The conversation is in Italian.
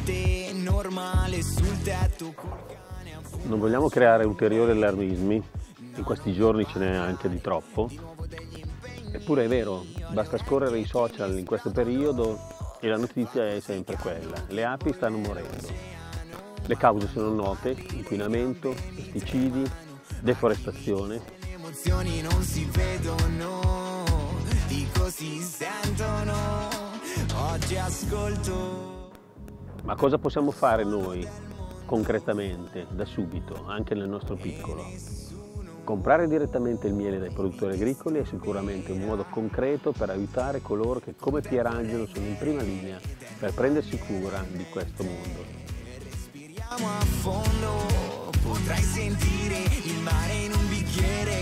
notte normale sul tetto. Non vogliamo creare ulteriori allarmismi, in questi giorni ce n'è anche di troppo. Eppure è vero, basta scorrere i social in questo periodo e la notizia è sempre quella: le api stanno morendo. Le cause sono note: inquinamento, pesticidi, deforestazione. Le emozioni non si vedono, dico si sentono, oggi ascolto. Ma cosa possiamo fare noi concretamente, da subito, anche nel nostro piccolo? Comprare direttamente il miele dai produttori agricoli è sicuramente un modo concreto per aiutare coloro che come Pierangelo sono in prima linea per prendersi cura di questo mondo. Respiriamo a fondo, potrai sentire il mare in un bicchiere.